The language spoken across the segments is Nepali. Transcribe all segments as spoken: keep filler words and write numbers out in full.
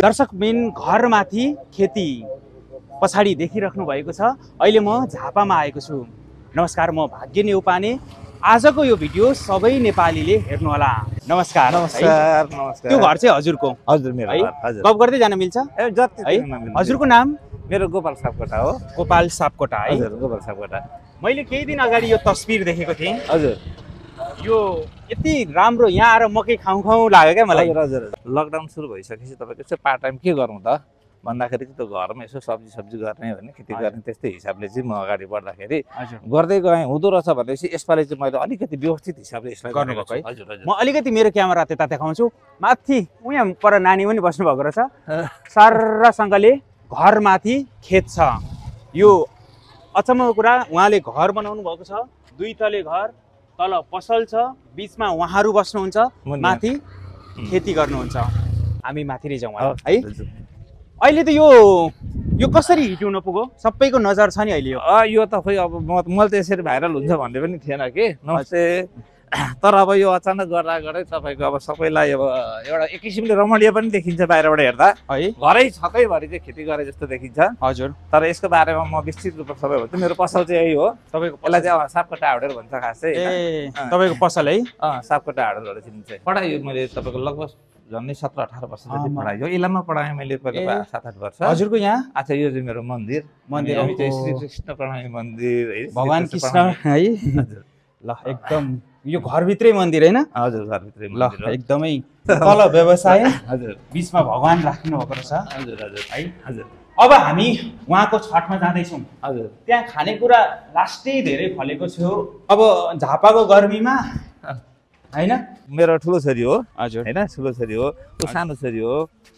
दर्शकबिन घरमाथि खेती पछाडि देखिराख्नु भएको छ। अहिले म झापामा आएको छु। नमस्कार, म भाग्य नेउपाने। आजको यो भिडियो सबै नेपालीले हेर्नु होला। नमस्कार। नमस्कार। नमस्कार। त्यो घर चाहिँ हजुरको? हजुर, मेरो घर। हजुर, गफ गर्दै जान मिल्छ? ए जति है। हजुरको नाम? मेरो गोपाल सापकोटा हो। गोपाल सापकोटा है? हजुर, गोपाल सापकोटा। मैले केही दिन अगाडि यो तस्बिर देखेको थिएँ। हजुर, यो यति राम्रो यहाँ आएर मकै खाउँ खाउँ लाग्यो क्या मलाई। हजुर हजुर। लकडाउन सुरु भइसकेपछि तपाईँको यसो पार्ट टाइम के गरौँ त भन्दाखेरि चाहिँ त्यो घरमा यसो सब्जी सब्जी गर्ने हो भने खेती गर्ने त्यस्तै हिसाबले चाहिँ म अगाडि बढ्दाखेरि गर्दै गएँ। हुँदो रहेछ भनेपछि यसपालि चाहिँ मैले अलिकति व्यवस्थित हिसाबले यसलाई गर्नुभएको है? हजुर हजुर। म अलिकति मेरो क्यामेरा त्यता देखाउँछु। माथि उहाँ पर नानी पनि बस्नुभएको रहेछ। सरसँगले घरमाथि खेत छ। यो अचम्मको कुरा, उहाँले घर बनाउनु भएको छ। दुई तले घर, तल पसल छ, बिचमा उहाँहरू बस्नुहुन्छ, माथि खेती गर्नुहुन्छ। हामी माथि नै जाउँ है। अहिले त यो यो कसरी हिट हुन पुग्यो? सबैको नजर छ नि अहिले यो। यो त खोइ अब म मैले त यसरी भाइरल हुन्छ भन्ने पनि थिएन कि। नमस्ते। तर अब यो अचानक गर्दा गर्दै तपाईँको अब सबैलाई अब एउटा एक किसिमले रमणीय पनि देखिन्छ बाहिरबाट हेर्दा है। घरै छतैभरि चाहिँ खेती गरे जस्तो देखिन्छ। हजुर। तर यसको बारेमा म विस्तृत रूपमा सबै भन्छु। मेरो पसल चाहिँ यही हो। तपाईँको यसलाई चाहिँ सापकोटा हाउडेर भन्छ खास चाहिँ। ए तपाईँको पसल है? अँ, सापकोटा हाउडेरबाट चिनिन्छ। पढाइ मैले तपाईँको लगभग झन्डै सत्र अठार वर्ष जति पढाइ हो। इलाममा पढाएँ मैले पहिला सात आठ वर्ष। हजुरको यहाँ? अच्छा, यो चाहिँ मेरो मन्दिर। मन्दिर चाहिँ श्री कृष्ण प्रणामी मन्दिर है, भगवान कृष्ण है। हजुर। ल एकदम यो घरभित्रै मन्दिर होइन? हजुर, घरभित्रै ल एकदमै। तल व्यवसाय, हजुर, बिचमा भगवान राख्नु भएको रहेछ। हजुर हजुर है। हजुर। अब हामी उहाँको छठमा जाँदैछौँ। हजुर। त्यहाँ खानेकुरा लास्टै धेरै फलेको थियो। अब झापाको गर्मीमा होइन? मेरो ठुलो छोरी हो। हजुर। होइन, ठुलो छोरी हो, ऊ सानो छोरी हो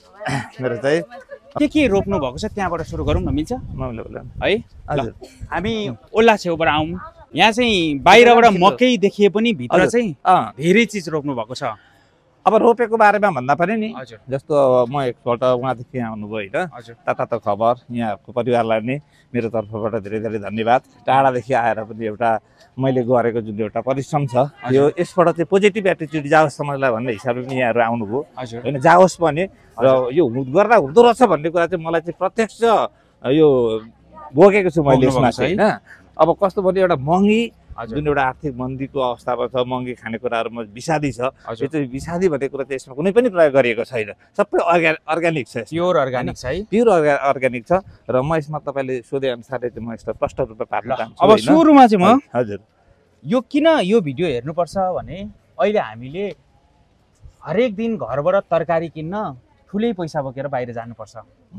मेरो चाहिँ। के के रोप्नु भएको छ त्यहाँबाट सुरु गरौँ न, मिल्छ? मामला बोला है। हजुर। हामी ओल्ला छेउबाट आउँ। यहाँ चाहिँ बाहिरबाट मकै देखिए पनि भित्र चाहिँ धेरै चिज रोप्नु भएको छ। अब रोपेको बारेमा भन्दा पनि नि, हजुर, जस्तो म एकपल्ट उहाँदेखि आउनुभयो होइन। हजुर। तातो खबर यहाँको परिवारलाई नि मेरो तर्फबाट धेरै धेरै धन्यवाद। टाढादेखि आएर पनि एउटा मैले गरेको जुन एउटा परिश्रम छ यो यसबाट चाहिँ पोजिटिभ एटिट्युड जाओस् समाजलाई भन्ने हिसाबले पनि यहाँहरू आउनुभयो होइन। जाओस् पनि र यो गर्दा हुँदो रहेछ भन्ने कुरा चाहिँ मलाई चाहिँ प्रत्यक्ष यो भोगेको छु मैले यसमा चाहिँ होइन। अब कस्तो भन्यो, एउटा महँगी जुन एउटा आर्थिक मन्दीको अवस्थामा छ, महँगी खानेकुराहरूमा विषादी छ। यो चाहिँ विषादी भन्ने कुरा चाहिँ यसमा कुनै पनि प्रयोग गरिएको छैन। सबै अर्ग्या अर्ग्यानिक छ, प्योर अर्ग्यानिक छ है। प्योर अर्ग्या अर्ग्यानिक छ। र म यसमा तपाईँले सोधे अनुसारले चाहिँ म यसलाई प्रष्ट रूपमा पार्न चाहन्छु। अब सुरुमा चाहिँ म हजुर यो किन यो भिडियो हेर्नुपर्छ भने अहिले हामीले हरेक दिन घरबाट तरकारी किन्न ठुलै पैसा बोकेर बाहिर जानुपर्छ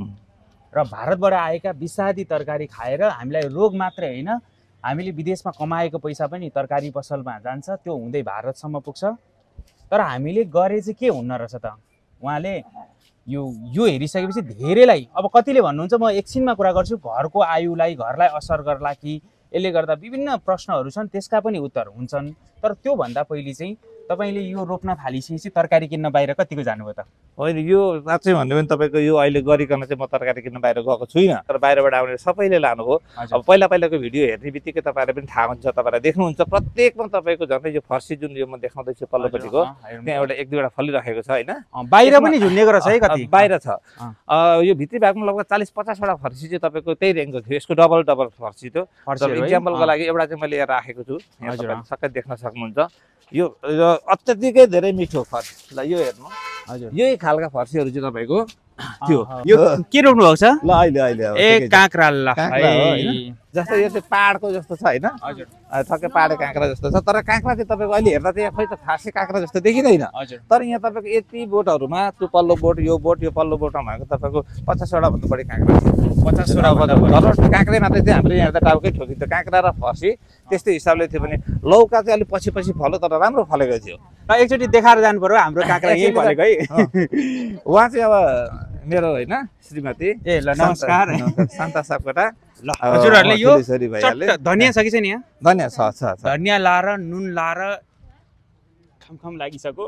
र भारतबाट आएका विषादी तरकारी खाएर हामीलाई रोग मात्रै होइन, हामीले विदेशमा कमाएको पैसा पनि तरकारी पसलमा जान्छ, त्यो हुँदै भारतसम्म पुग्छ। तर हामीले गरे चाहिँ के हुन्न रहेछ त? उहाँले यो यो हेरिसकेपछि धेरैलाई, अब कतिले भन्नुहुन्छ म एकछिनमा कुरा गर्छु, घरको आयुलाई घरलाई असर गर्ला कि यसले गर्दा विभिन्न प्रश्नहरू छन्, त्यसका पनि उत्तर हुन्छन्। तर त्योभन्दा पहिले चाहिँ तपाईँले यो रोप्न थालिसकेपछि तरकारी किन्न बाहिर कतिको जानुभयो त? होइन, यो साँच्चै भन्यो भने तपाईँको यो अहिले गरिकन चाहिँ म तरकारी किन्न बाहिर गएको छुइनँ। तर बाहिरबाट आउने सबैले लानुभयो। अब पहिला पहिलाको भिडियो हेर्ने बित्तिकै तपाईँलाई पनि थाहा हुन्छ, तपाईँलाई देख्नुहुन्छ प्रत्येकमा तपाईँको झन्डै यो फर्सी जुन यो म देखाउँदैछु पल्लोपट्टिको त्यहाँ एउटा एक दुईवटा फलिराखेको छ होइन। बाहिर पनि झुन्डेको रहेछ है? कति बाहिर छ? यो भित्री भागमा लगभग चालिस पचासवटा फर्सी चाहिँ तपाईँको त्यही रेन्जको थियो। यसको डबल डबल फर्सी थियो। इक्जाम्पलको लागि एउटा चाहिँ मैले यहाँ राखेको छु, यहाँ सबै देख्न सक्नुहुन्छ। यो अत्यधिकै धेरै मिठो फर्सी। ल यो हेर्नु, हजुर, यही खालका फर्सीहरू चाहिँ तपाईँको थियो। यो के रोप्नु भएको छ? ल अहिले अहिले ए काँक्रा। ल जस्तो यो चाहिँ पाहाडको जस्तो छ होइन? हजुर, ठक्कै पाहाडे काँक्रा जस्तो छ। तर काँक्रा चाहिँ तपाईँको अहिले हेर्दा चाहिँ खोइ त खासै काँक्रा जस्तो देखिँदैन। तर यहाँ तपाईँको यति बोटहरूमा त्यो पल्लो बोट, यो बोट, यो पल्लो बोटमा भएको तपाईँको पचासवटा भन्दा बढी काँक्रा छ। पचासवटा भन्दा काँक्रै मात्रै चाहिँ हाम्रो यहाँ त टाउकै ठोकिन्छ। काँक्रा र फर्सी त्यस्तै हिसाबले थियो भने लौका चाहिँ अलिक पछि पछि फल्यो, तर राम्रो फलेको थियो। एकचोटि देखाएर जानु पर्यो हाम्रो काँक्रा यही फलेको है। उहाँ चाहिँ अब मेरो होइन श्रीमती। ए ल नमस्कार, शान्ता सापकोटा। ल हजुरहरूले यो धनियाँ छ कि छैन? यहाँ धनियाँ छ छ धनियाँ लाएर नुन लाएर खमखम लागिसक्यो,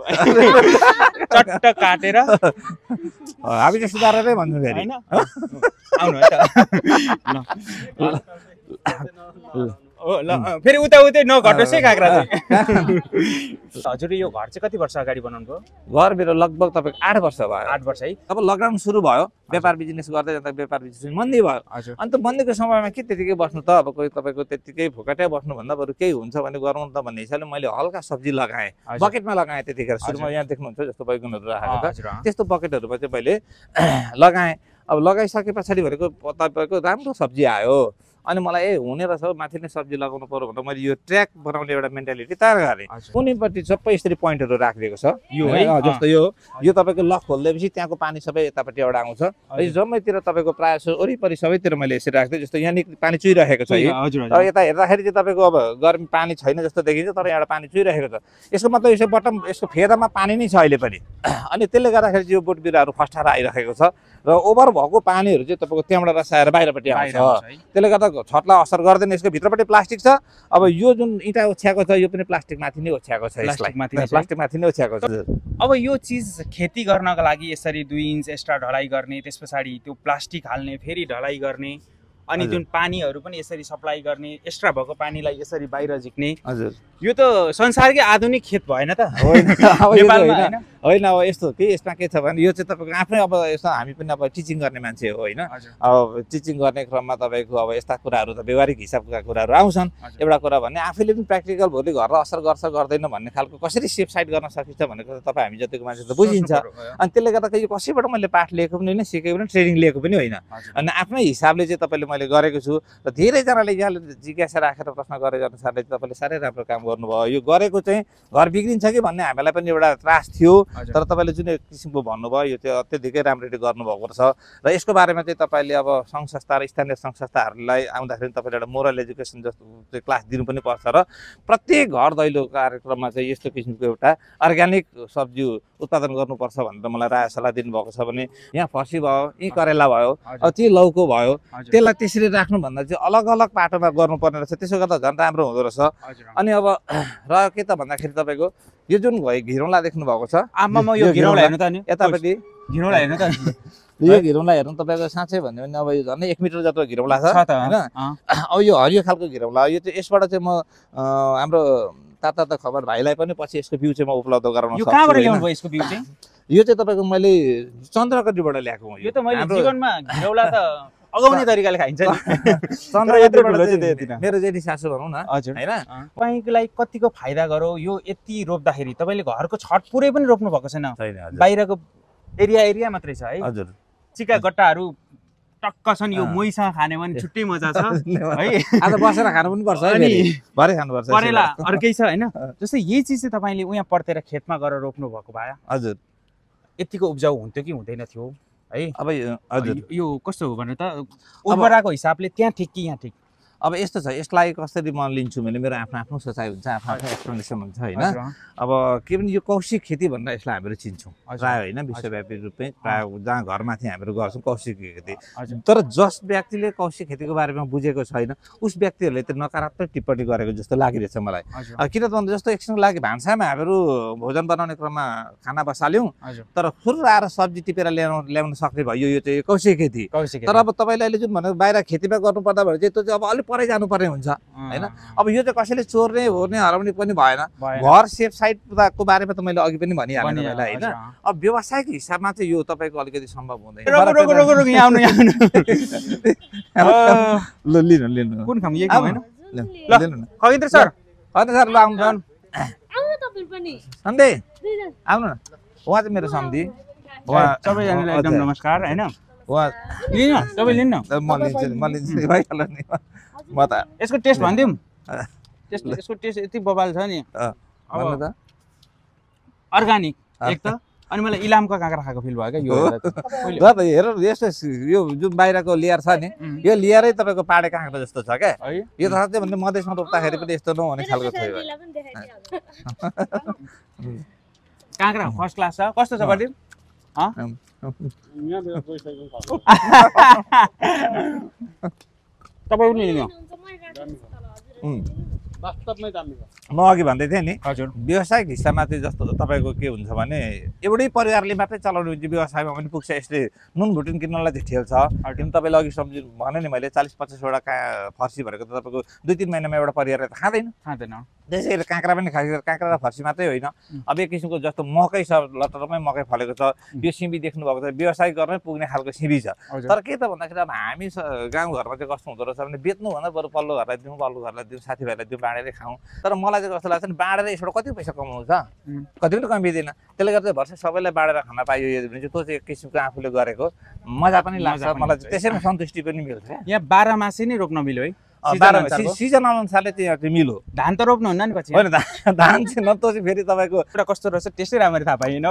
चट्ट काटेर हामी चाहिँ सुधारेरै भन्नु फेरि होइन। आउनु है त। हो ल फेरि उता उतै नघटोस् है काँक्रा चाहिँ हजुर यो घर चाहिँ कति वर्ष अगाडि बनाउनु भयो घर मेरो लगभग तपाईँको आठ वर्ष भयो आठ वर्ष है अब लकडाउन सुरु भयो व्यापार बिजनेस गर्दै जाँदा व्यापार बिजनेस मन्दी भयो हजुर अन्त मन्दीको समयमा के त्यतिकै बस्नु त अब कोही तपाईँको त्यतिकै भुकटै बस्नुभन्दा बरु केही हुन्छ भने गरौँ त भन्ने हिसाबले मैले हल्का सब्जी लगाएँ बकेटमा लगाएँ त्यतिखेर सुरुमा यहाँ देख्नुहुन्छ जस्तो बैगुनहरू राखेको छ त्यस्तो बकेटहरूमा चाहिँ मैले लगाएँ अब लगाइसके पछाडि भनेको तपाईँको राम्रो सब्जी आयो अनि मलाई ए हुने रहेछ माथि नै सब्जी लगाउनु पर्यो भनेर मैले यो ट्र्याक बनाउने एउटा मेन्टालिटी तयार गरेँ कुनैपट्टि सबै यसरी पोइन्टहरू राखिदिएको छ यो है जस्तो यो यो तपाईँको लक खोलिदिएपछि त्यहाँको पानी सबै यतापट्टि एउटा आउँछ जम्मैतिर तपाईँको प्रायः जसो वरिपरि सबैतिर मैले यसरी राखिदिएँ जस्तो यहाँ पानी चुहिरहेको छ अब यता हेर्दाखेरि चाहिँ तपाईँको अब गर्मी पानी छैन जस्तो देखिन्छ तर एउटा पानी चुहिरहेको छ यसको मतलब यसो बटम यसको फेदामा पानी नै छ अहिले पनि अनि त्यसले गर्दाखेरि चाहिँ यो बोट बिरुवाहरू फस्टाएर आइरहेको छ र ओभर भएको पानीहरू चाहिँ तपाईँको त्यहाँबाट रसाएर बाहिरपट्टि आउँछ त्यसले गर्दा छतलाई असर गर्दैन यसको भित्रपट्टि प्लास्टिक छ अब यो जुन इँटा ओछ्याएको छ यो पनि प्लास्टिक माथि नै ओछ्याएको छ यसलाई प्लास्टिक माथि नै ओछ्याएको छ अब यो चिज खेती गर्नको लागि यसरी दुई इन्च एक्स्ट्रा ढलाइ गर्ने त्यस पछाडि त्यो प्लास्टिक हाल्ने फेरि ढलाइ गर्ने अनि जुन पानीहरू पनि यसरी सप्लाई गर्ने एक्स्ट्रा भएको पानीलाई यसरी बाहिर झिक्ने हजुर यो त संसारकै आधुनिक खेत भएन त होइन होइन अब यस्तो के यसमा के छ भने यो चाहिँ तपाईँको आफ्नै अब यस्तो हामी पनि अब टिचिङ गर्ने मान्छे हो होइन अब टिचिङ गर्ने क्रममा तपाईँको अब यस्ता कुराहरू त व्यवहारिक हिसाबका कुराहरू आउँछन् एउटा कुरा भने आफैले पनि प्र्याक्टिकल भोलि घरलाई असर गर्छ गर्दैन भन्ने खालको कसरी सेफ साइड गर्न सकिन्छ भनेको तपाईँ हामी जतिको मान्छे त बुझिन्छ अनि त्यसले गर्दा यो कसैबाट मैले पाठ लिएको पनि होइन सिकेको पनि ट्रेनिङ लिएको पनि होइन अनि आफ्नै हिसाबले चाहिँ तपाईँले मैले गरेको छु र धेरैजनाले यहाँले जिज्ञासा राखेर प्रश्न गरेको अनुसारले तपाईँले साह्रै राम्रो काम गर्नुभयो यो गरेको चाहिँ घर बिग्रिन्छ कि भन्ने हामीलाई पनि एउटा त्रास थियो तर तपाईँले जुन किसिमको भन्नुभयो यो चाहिँ अत्यधिकै राम्ररी गर्नुभएको छ र यसको बारेमा चाहिँ तपाईँले अब सङ्घ संस्था र स्थानीय सङ्घ संस्थाहरूलाई आउँदाखेरि तपाईँले एउटा मोरल एजुकेसन जस्तो चाहिँ क्लास दिनु पनि पर्छ र प्रत्येक घर दैलो कार्यक्रममा चाहिँ यस्तो किसिमको एउटा अर्ग्यानिक सब्जी उत्पादन गर्नुपर्छ भनेर मलाई राय सल्लाह दिनुभएको छ भने यहाँ फर्सी भयो यहीँ करेला भयो अब ती लौको भयो त्यसलाई त्यसरी राख्नुभन्दा चाहिँ अलग अलग पाटोमा गर्नुपर्ने रहेछ त्यसो गर्दा झन् राम्रो हुँदो रहेछ अनि अब र के त भन्दाखेरि तपाईँको यो जुन भयो घिरौँला देख्नु भएको छ आमामा यो घिरौँला हेर्नु त नि यतापट्टि घिरौँला हेर्नु त यो घिरौँला हेर्नु तपाईँको साँच्चै भन्यो भने अब यो झन् एक मिटर जस्तो घिरौँला छ होइन अब यो हरियो खालको घिरौँला यो चाहिँ यसबाट चाहिँ म हाम्रो ताता त खबर भाइलाई पनि पछि यसको बिउ चाहिँ म उपलब्ध गराउन सक्छु। यो कहाँबाट ल्याउनु भयो यसको बिउ चाहिँ? यो चाहिँ तपाईँको मैले चन्द्रकटीबाट ल्याएको हो। यो त मैले जीवनमा घिरौँला त अगाउने तरिकाले खाइन्छ नि। चन्द्रकटीबाट मेरो जेठी सासू भनौँ न हजुर हैन, तपाईलाई कतिको फाइदा गरौ यो यति रोप्दाखेरि तपाईले घरको छत पुरै पनि रोप्नु भएको छैन, बाहिरको एरिया एरिया मात्रै छ है। हजुर चिका गट्टाहरू टक्क छन्, यो मोइसँग खाने भने छुट्टै मजा छ है। आज बसेर खानु पनि पर्छ अनि भरे खानु पर्छ। करेला अर्कै छ हैन। जस्तै यही चीज चाहिँ तपाईले उहाँ पर्तेर खेतमा गएर रोप्नु भएको भए हजुर यतिको उब्जाउ हुन्थ्यो कि हुँदैन थियो है? अब हजुर यो कस्तो हो भने त उर्वराको हिसाबले त्यहाँ ठिक कि यहाँ ठिक? अब यस्तो छ, यसलाई कसरी म लिन्छु भने मेरो आफ्नो आफ्नो सोचाइ हुन्छ, आफ्नो आफ्नो एक्सप्लेनेसन हुन्छ हैन। अब के पनि यो कौशिक खेती भनेर यसलाई हामीहरू चिन्छौँ प्रायः हैन, विश्वव्यापी रूपमै प्रायः जहाँ घरमाथि हामीहरू गर्छौँ कौशिक खेती। तर जस व्यक्तिले कौशिक खेतीको बारेमा बुझेको छैन उस व्यक्तिहरूले त नकारात्मक टिप्पणी गरेको जस्तो लागिरहेछ मलाई। किन त भन्दा जस्तो एकछिनको लागि भान्सामा हामीहरू भोजन बनाउने क्रममा खाना बसाल्यौँ तर फुर्र आएर सब्जी टिपेर ल्याउनु ल्याउन सक्ने भयो, यो चाहिँ कौशिक खेती। तर अब तपाईँले अहिले जुन भनेको बाहिर खेतीमा गर्नुपर्दा भने चाहिँ त्यो चाहिँ अब अलिक परै जानुपर्ने हुन्छ हैन। अब यो चाहिँ कसैले चोर्ने होर्ने हराउने पनि भएन। घर सेफ साइडको बारेमा त मैले अघि पनि भनिहालेँ तपाईँलाई हैन। अब व्यवसायिक हिसाबमा चाहिँ यो तपाईँको अलिकति सम्भव हुँदैन। ल लिनु लिनु कुन खाम यही हैन? ल खगेन्द्र सर, खगेन्द्र सर ल आउनु आउनु न तपाईँ पनि सन्धि आउनु न। उहाँ चाहिँ मेरो सम्धि, उहाँ सबैजनालाई एकदम नमस्कार हैन। उहाँ लिनु न, सबै लिनु न। म लिन्छु म लिन्छु भइहाल्यो नि। म त यसको टेस्ट भनिदिउँ। टेस्ट यसको टेस्ट यति बबाल छ नि। भन्नु त अर्गानिक एक त, अनि मलाई इलामको काँक्रा खाएको फिल भयो क्या यो। ल त हेर यस्तो यो जुन बाहिरको लेयर छ नि यो लेयरै तपाईँको पाडे काँक्रा जस्तो छ क्या। यो त साँच्चै भन्दा मधेसमा रोप्दाखेरि पनि यस्तो नहुने खालको छ। काँक्रा फर्स्ट क्लास छ। कस्तो छ बडी? तपाईँ पनि लिनु। वास्तवमै दामी हो। म अघि भन्दै थिएँ नि हजुर व्यावसायिक हिस्सामा चाहिँ जस्तो तपाईँको के हुन्छ भने एउटै परिवारले मात्रै चलाउने हुन्छ व्यवसायमा पनि पुग्छ यसले नुन भुटिन किन्नलाई चाहिँ ठेल छ किन तपाईँले अघि सम्झि भने नि मैले चालिस पचासवटा का फर्सी भनेको त तपाईँको दुई तिन महिनामा एउटा परिवारले त खाँदैन खाँदैन त्यसै गरी काँक्रा पनि खाइन्छ काँक्रा र फर्सी मात्रै होइन अब एक किसिमको जस्तो मकै छ लटरमै मकै फलेको छ यो सिमी देख्नु भएको छ व्यवसाय गर्नै पुग्ने खालको सिमी छ तर के त भन्दाखेरि अब हामी गाउँघरमा चाहिँ कस्तो हुँदो रहेछ भने बेच्नुभन्दा बरु पल्लो घरलाई दिउँ पल्लो घरलाई दिउँ साथीभाइलाई दिउँ बाँडेरै खाउँ तर मलाई चाहिँ कस्तो लाग्छ नि बाँडेर यसबाट कति पैसा कमाउँछ कति पनि कमिँदैन त्यसले गर्दा भर्छ सबैलाई बाँडेर खान पाइयो भने चाहिँ त्यो चाहिँ एक किसिमको आफूले गरेको मजा पनि लाग्छ मलाई त्यसैमा सन्तुष्टि पनि मिल्छ यहाँ बाह्र मासे नै रोप्न मिल्यो है सिजन अनुसारले चाहिँ चाहिँ मिलो धान त रोप्नुहुन्न नि पछि होइन धान चाहिँ न त चाहिँ फेरि तपाईँको एउटा कस्तो रहेछ त्यसै राम्ररी थाहा पाइएन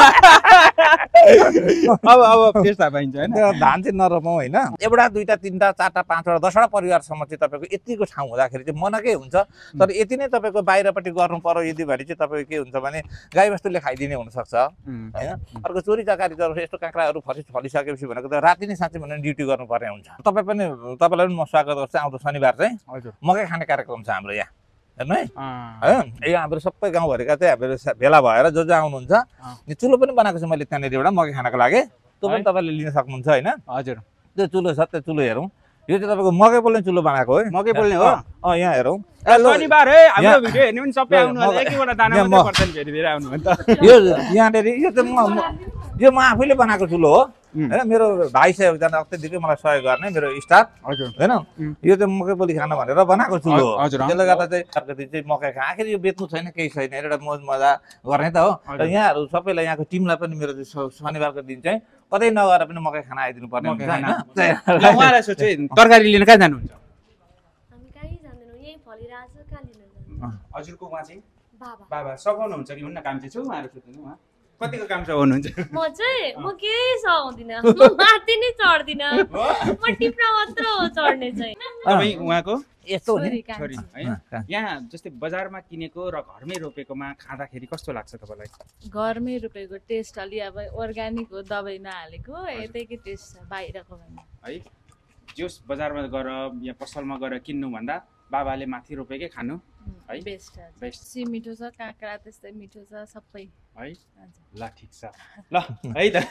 अब अब त्यस थाहा पाइन्छ होइन धान चाहिँ नरोपौँ होइन एउटा दुईवटा तिनवटा चारवटा पाँचवटा दसवटा परिवारसम्म चाहिँ तपाईँको यतिको ठाउँ हुँदाखेरि चाहिँ मनकै हुन्छ तर यति नै तपाईँको बाहिरपट्टि गर्नु पर्यो यदि भने चाहिँ तपाईँको के हुन्छ भने गाईबस्तुले खाइदिने हुनसक्छ होइन अर्को चोरी चकारी जब यस्तो काँक्राहरू फर्सी फलिसकेपछि भनेको त राति नै साँच्चै भने ड्युटी गर्नुपर्ने हुन्छ तपाईँ पनि तपाईँलाई पनि म स्वागत गर्छु आउँदो शनिबार चाहिँ मकै खाने कार्यक्रम छ हाम्रो यहाँ हेर्नु है यो हाम्रो सबै गाउँभरिका चाहिँ हाम्रो भेला भएर जो जो आउनुहुन्छ चुलो पनि बनाएको छु मैले त्यहाँनिर एउटा मकै खानको लागि त्यो पनि तपाईँले लिन सक्नुहुन्छ होइन हजुर त्यो चुलो छ त्यो चुलो हेरौँ यो चाहिँ तपाईँको मकै पोल्ने चुलो बनाएको है मकै पोल्ने हो अँ यहाँ हेरौँ शनिबार है हाम्रो भिडियो हेर्ने पनि सबै आउनु होला एक एकवटा दाना मात्रै पर्छन् फेरि फेरि आउनु भने त यो यहाँनिर यो चाहिँ म यो म आफैले बनाएको चुलो हो होइन मेरो भाइ छ एकजना अत्यधिकै मलाई सहयोग गर्ने मेरो स्टाफ हजुर होइन यो चाहिँ मकै पोली खान भनेर बनाएको चुलो हो हजुर त्यसले गर्दा चाहिँ अर्को दिन चाहिँ मकै खा आखिर यो बेच्नु छैन केही छैन एउटा मोज मजा गर्ने त हो र यहाँहरू सबैलाई यहाँको टिमलाई पनि मेरो शनिबारको दिन चाहिँ कतै नगएर पनि मकै खाना आइदिनु पर्ने हुन्छ होइन उहाँलाई सोचे तरकारी लिन कहाँ जानुहुन्छ हामी कहीँ जाँदैनौँ यहीँ फलिरहेछ कहाँ लिन हजुरको उहाँ चाहिँ बाबा बाबा सघाउनुहुन्छ कि हुन्न काम चाहिँ छु उहाँहरू सोध्नु उहाँ कतिको काम सघाउनुहुन्छ म चाहिँ म केही सघाउँदिनँ म माथि नै चढ्दिनँ म टिप्रा मात्र हो चढ्ने चाहिँ तपाईँ उहाँको यस्तो हो नि छोरी है यहाँ जस्तै बजारमा किनेको र घरमै रोपेकोमा खाँदाखेरि कस्तो लाग्छ तपाईँलाई घरमै रोपेको टेस्ट अलि अब अर्ग्यानिक हो दबाई नहालेको यतैकै टेस्ट छ बाहिरको भन्दा है जस बजारमा गएर या पसलमा गएर किन्नु भन्दा बाबाले माथि रोपेकै खानु है बेस्ट बेस्ट सी मिठो छ काँक्रा त्यस्तै मिठो छ सबै है ल ठिक छ ल है त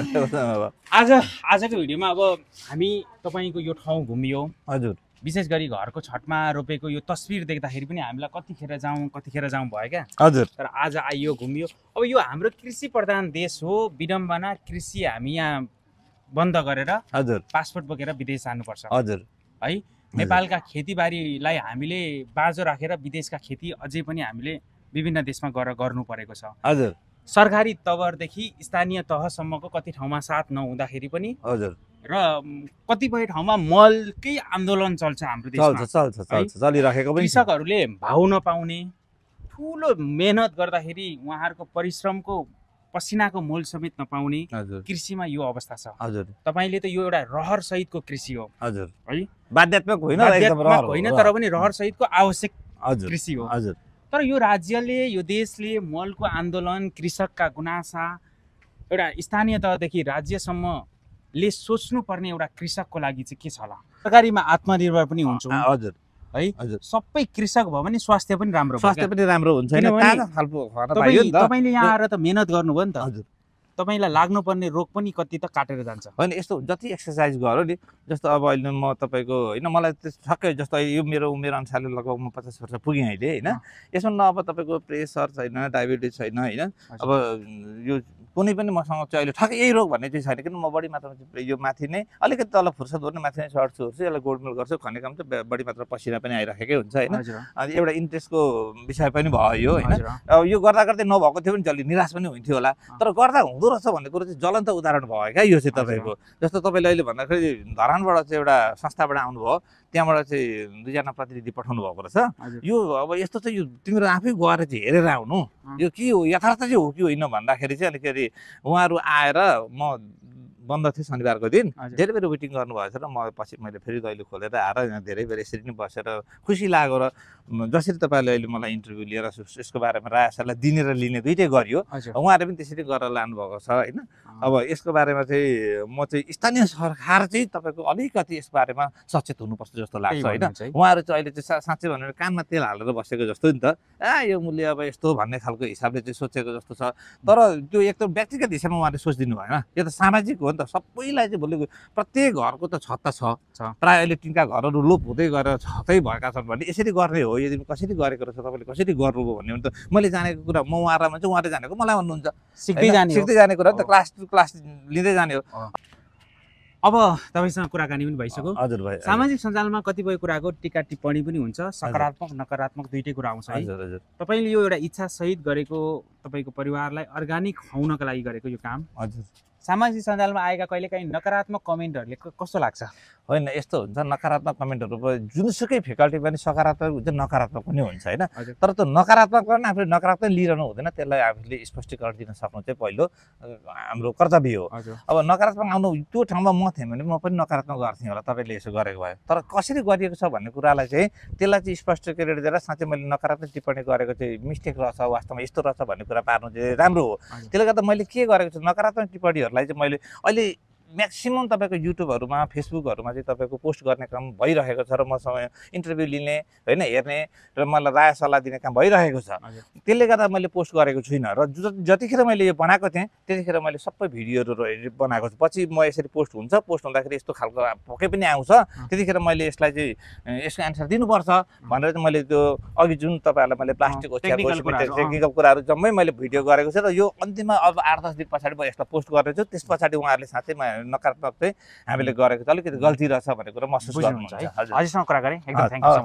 आज आजको भिडियोमा अब हामी तपाईँको यो ठाउँ घुमियो हजुर विशेष गरी घरको छतमा रोपेको यो तस्बिर देख्दाखेरि पनि हामीलाई कतिखेर जाउँ कतिखेर जाउँ भयो क्या हजुर तर आज आइयो घुमियो अब यो हाम्रो कृषि प्रधान देश हो विडम्बना कृषि हामी यहाँ बन्द गरेर हजुर पासपोर्ट बोकेर विदेश जानुपर्छ हजुर है नेपालका खेतीबारीलाई हामीले बाँझो राखेर विदेशका खेती अझै पनि हामीले विभिन्न देशमा गएर गर्नु परेको छ हजुर सरकारी तवरदेखि स्थानीय तहसम्मको कति ठाउँमा साथ नहुँदाखेरि पनि हजुर र कतिपय ठाउँमा मलकै आन्दोलन चल्छ हाम्रो देशमा चल्छ चल्छ चलिराखेको पनि कृषकहरूले भाउ नपाउने ठुलो मेहनत गर्दाखेरि उहाँहरूको परिश्रमको पसिनाको मोल समेत नपाउने कृषिमा यो अवस्था छ हजुर तपाईले त यो एउटा रहर सहितको कृषि हो हजुर है बाध्यात्मक होइन बाध्यात्मक होइन तर पनि रहर सहितको आवश्यक हजुर कृषि हो हजुर तर यो राज्यले यो देशले मलको आन्दोलन कृषकका गुनासा एउटा स्थानीय तहदेखि राज्यसम्मले सोच्नु पर्ने एउटा कृषकको लागि चाहिँ के छ होला सरकारीमा आत्मनिर्भर पनि हुन्छ हजुर है सबै कृषक भयो भने स्वास्थ्य पनि राम्रो स्वास्थ्य पनि राम्रो हुन्छ हैन ताजा खालको खाना पाइयो नि त तपाईले यहाँ आएर त मेहनत गर्नुभयो नि त हजुर तपाईलाई लाग्नुपर्ने रोग पनि कति त काटेर जान्छ हैन यस्तो जति एक्सर्साइज गर्यो नि जस्तो अब अहिले म तपाईको हैन मलाई ठक्कै जस्तो यो मेरो उमेर अनुसारले लगभग म पचास वर्ष पुगेँ अहिले हैन यसमा न अब तपाईको प्रेसर छैन डायबिटिज छैन हैन अब यो कुनै पनि मसँग चाहिँ अहिले ठक्कै यही रोग भन्ने चाहिँ छैन किन म बढी मात्रामा यो माथि नै अलिकति तल फुर्सद गर्नु माथि नै सर्ट छोड्छु यसलाई गोडमेल गर्छु खाने काम चाहिँ बढी मात्रा पसिना पनि आइराखेकै हुन्छ हैन अनि एउटा इन्ट्रेस्टको विषय पनि भयो हैन अब यो गर्दा गर्दै नभएको थियो पनि जल्दी निराश पनि हुन्थ्यो होला तर गर्दा हुँदो रहेछ भन्ने कुरो चाहिँ ज्वलन्त उदाहरण भयो क्या यो चाहिँ तपाईँको जस्तो तपाईँले अहिले भन्दाखेरि धरानबाट चाहिँ एउटा संस्थाबाट आउनुभयो त्यहाँबाट चाहिँ दुईजना प्रतिनिधि पठाउनु भएको रहेछ यो अब यस्तो चाहिँ यो तिम्रो आफै गएर चाहिँ हेरेर आउनु यो के हो यथार्थ चाहिँ हो कि होइन भन्दाखेरि चाहिँ अलिकति उहाँहरू आएर म बन्द थियो शनिबारको दिन धेरै बेर वेटिङ गर्नुभएछ र म पछि मैले फेरि दैलो खोलेर आएर यहाँ धेरै बेर यसरी नै बसेर खुसी लाग्यो र जसरी तपाईँले अहिले मलाई इन्टरभ्यू लिएर यसको बारेमा राय सल्लाह दिने र लिने दुइटै गरियो उहाँहरूले पनि त्यसरी गरेर लानुभएको छ होइन अब यसको बारेमा चाहिँ म चाहिँ स्थानीय सरकार चाहिँ तपाईँको अलिकति यस बारेमा सचेत हुनुपर्छ जस्तो लाग्छ होइन। उहाँहरू चाहिँ अहिले चाहिँ साँच्चै भनेर कानमा तेल हालेर बसेको जस्तो नि त, आ यो मूल्य अब यस्तो भन्ने खालको हिसाबले चाहिँ सोचेको जस्तो छ। तर त्यो एकदम व्यक्तिगत हिसाबमा उहाँले सोचिदिनु भएन, यो त सामाजिक हो नि त। सबैलाई चाहिँ भोलि प्रत्येक घरको त छत त छ, प्रायः अहिले टिनका घरहरू लोप हुँदै गएर छतै भएका छन् भने यसरी गर्ने हो। यदि कसरी गरेको रहेछ तपाईँले कसरी गर्नुभयो भन्ने भने त मैले जानेको कुरा म उहाँलाई भन्छ, उहाँले जानेको मलाई भन्नुहुन्छ। सिक्दै जाने सिक्दै जाने कुरा त क्लास टु क्लास लिँदै जाने हो। अब तपाईँसँग कुराकानी पनि भइसक्यो। हजुर भाइ, सामाजिक सञ्जालमा कतिपय कुराको टिका टिप्पणी पनि हुन्छ, सकारात्मक नकारात्मक दुइटै कुरा आउँछ है। हजुर हजुर। तपाईँले यो एउटा इच्छा सहित गरेको, तपाईँको परिवारलाई अर्ग्यानिक खुवाउनका लागि गरेको यो काम, हजुर, सामाजिक सञ्जालमा आएका कहिलेकाहीँ नकारात्मक कमेन्टहरूले कस्तो लाग्छ? होइन यस्तो हुन्छ, नकारात्मक कमेन्टहरू जुनसुकै फ्याकल्टी पनि सकारात्मक हुन्छ नकारात्मक पनि हुन्छ होइन। तर त्यो नकारात्मक पनि आफूले नकारात्मक लिइरहनु हुँदैन, त्यसलाई आफूले स्पष्टीकरण दिन सक्नु चाहिँ पहिलो हाम्रो कर्तव्य हो। अब नकारात्मक आउनु त्यो ठाउँमा म थिएँ भने म पनि नकारात्मक गर्थेँ होला, तपाईँले यसो गरेको भयो। तर कसरी गरिएको छ भन्ने कुरालाई चाहिँ त्यसलाई चाहिँ स्पष्टीकरण दिएर साँच्चै मैले नकारात्मक टिप्पणी गरेको चाहिँ मिस्टेक रहेछ, वास्तवमा यस्तो रहेछ भन्ने कुरा पार्नु चाहिँ राम्रो हो। त्यसले गर्दा मैले के गरेको छु, नकारात्मक टिप्पणीहरूलाई चाहिँ मैले अहिले म्याक्सिमम तपाईँको युट्युबहरूमा फेसबुकहरूमा चाहिँ तपाईँको पोस्ट गर्ने काम भइरहेको छ र मसँग इन्टरभ्यू लिने होइन हेर्ने र मलाई राय सल्लाह दिने काम भइरहेको छ। त्यसले गर्दा मैले पोस्ट गरेको छुइनँ र जतिखेर मैले यो बनाएको थिएँ त्यतिखेर मैले सबै भिडियोहरू बनाएको छु। पछि म यसरी पोस्ट हुन्छ, पोस्ट हुँदाखेरि यस्तो खालको पक्कै पनि आउँछ, त्यतिखेर मैले यसलाई चाहिँ यसको एन्सर दिनुपर्छ भनेर चाहिँ मैले त्यो अघि जुन तपाईँहरूलाई मैले प्लास्टिक टेक्निकल कुराहरू जम्मै मैले भिडियो गरेको छु र यो अन्तिममा अब आठ दस दिन पछाडि म यसलाई पोस्ट गरेको छु। त्यस पछाडि उहाँहरूले साँच्चै नकारात्मक चाहिँ हामीले गरेको चाहिँ अलिकति गल्ती रहेछ भन्ने कुरा महसुस गर्नुहुन्छ है। हजुरसँग कुरा गरेँ, एकदम थ्याङ्क यू।